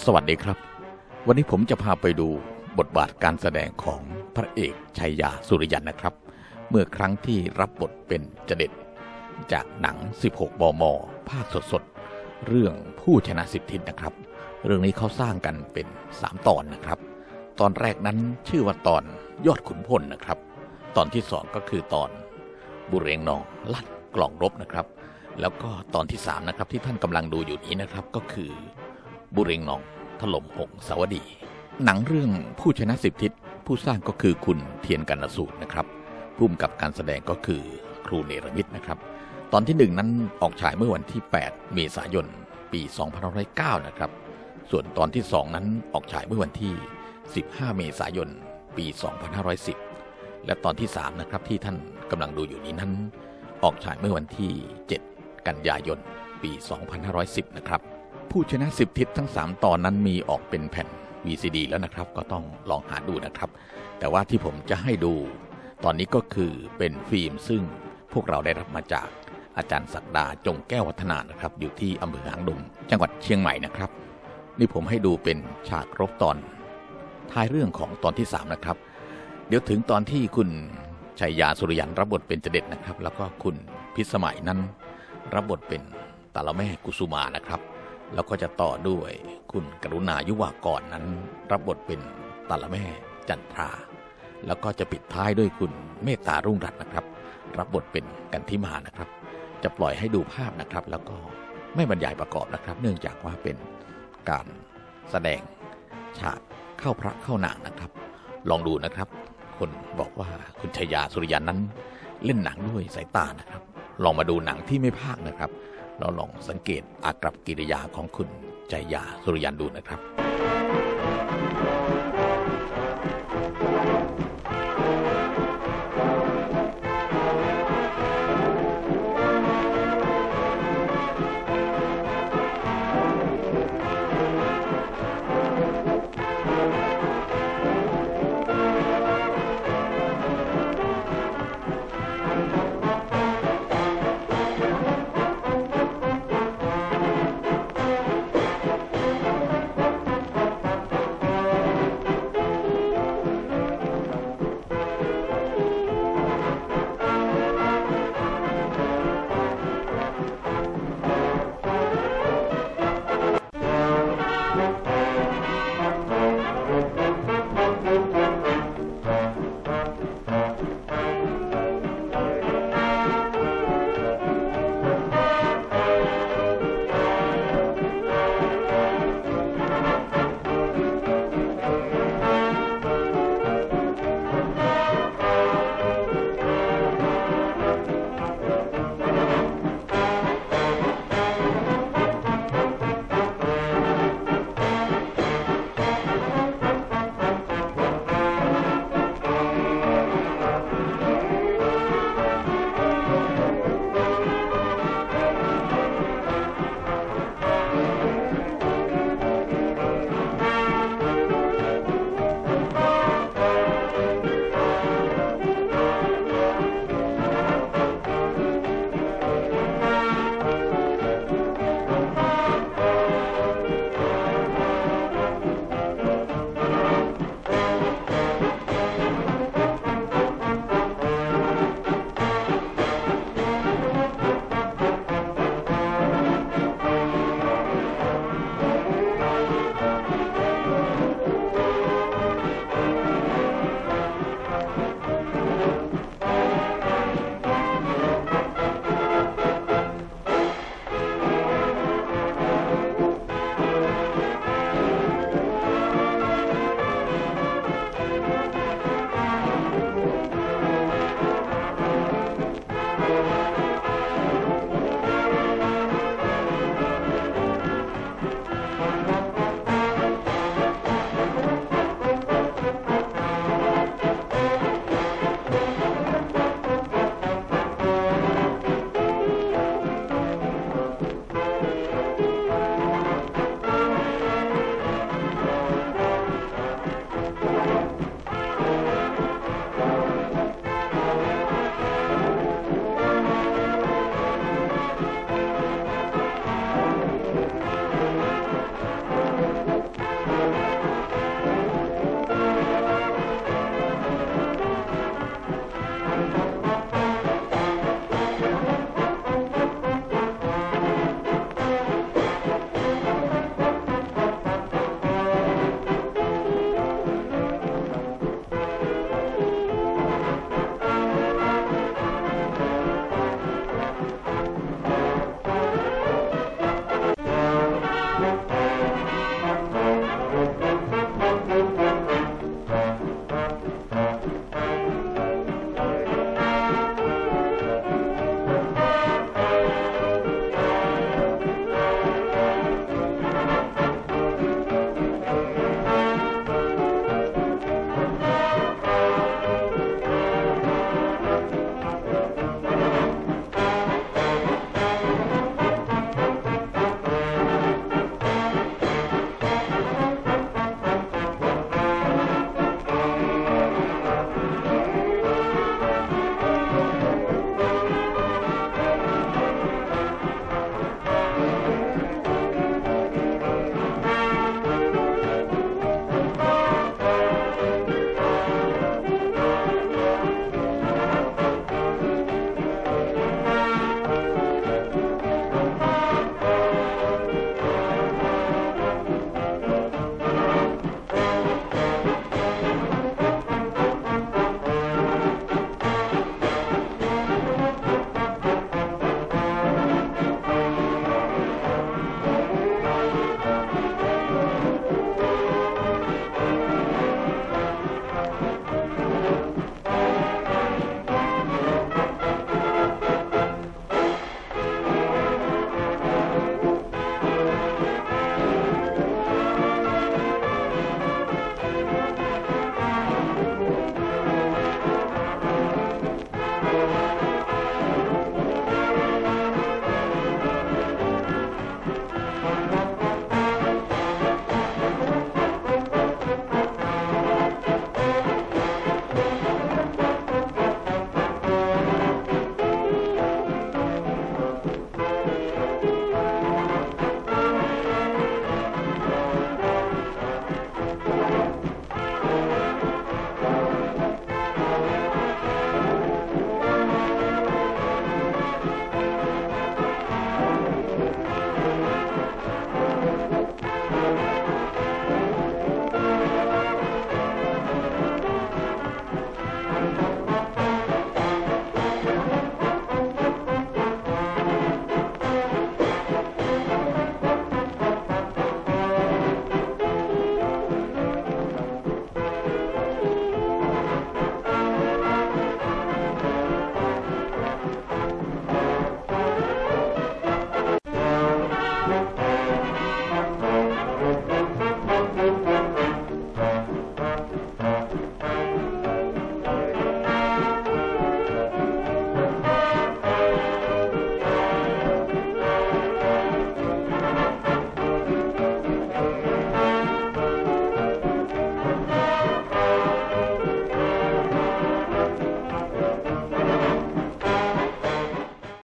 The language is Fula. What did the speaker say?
สวัสดีครับวันนี้ผมจะพาไปดูบทบาทการแสดงของพระเอกชัยยาสุริยันนะครับเมื่อครั้งที่รับบทเป็นเจเด็ดจากหนัง16 บม.ภาคสดๆเรื่องผู้ชนะ10 ทิศนะครับเรื่องนี้เขาสร้างกันเป็น3 ตอนนะครับตอนแรกนั้นชื่อว่าตอนยอดขุนพลนะครับตอนที่2ก็คือตอนบุเรงนองลั่นกล่องรบนะครับแล้วก็ตอนที่3นะครับที่ท่านกำลังดูอยู่นี้นะครับก็คือบุเรงนองถล่มหงสาวดีหนังเรื่องผู้ชนะ10 ทิศผู้สร้างก็คือคุณเทียนกนสูตรนะครับร่วมกับการแสดงก็คือครูเนรมิตนะครับตอนที่1นั้นออกฉายเมื่อวันที่8 เมษายนปี2509นะครับส่วนตอนที่2นั้นออกฉายเมื่อวันที่15 เมษายนปี2510และตอนที่3นะครับที่ท่านกำลังดูอยู่นี้นั้นออกฉายเมื่อวันที่7 กันยายนปี2510นะครับผู้ชนะ10 ทิศทั้ง3 ตอนนั้นมีออกเป็นแผ่น VCD แล้วนะครับก็ต้องลองหาดูนะครับแต่ว่าที่ผมจะให้ดูตอนนี้ก็คือเป็นฟิล์มซึ่งพวกเราได้รับมาจากอาจารย์ศักดาจงแก้ววัฒนานะครับอยู่ที่อำเภอหางดงจังหวัดเชียงใหม่นะครับนี่ผมให้ดูเป็นฉากรบตอนท้ายเรื่องของตอนที่3นะครับเดี๋ยวถึงตอนที่คุณชัยยาสุริยันรับบทเป็นเจเด็ดนะครับแล้วก็คุณพิสมัยนั้นรับบทเป็นตาละแม่กุสุมานะครับแล้วก็จะต่อด้วยคุณกรุณายุวากรนั้นรับบทเป็นตาละแม่จันทราแล้วก็จะปิดท้ายด้วยคุณเมตตารุ่งรัตน์นะครับรับบทเป็นกันทิมานะครับจะปล่อยให้ดูภาพนะครับแล้วก็ไม่บรรยายประกอบนะครับเนื่องจากว่าเป็นการแสดงฉากเข้าพระเข้านางนะครับลองดูนะครับคนบอกว่าคุณชัยยาสุริยันนั้นเล่นหนังด้วยสายตานะครับลองมาดูหนังที่ไม่พากย์นะครับเราลองสังเกตอากัปกิริยาของคุณชัยยาสุริยันดูนะครับ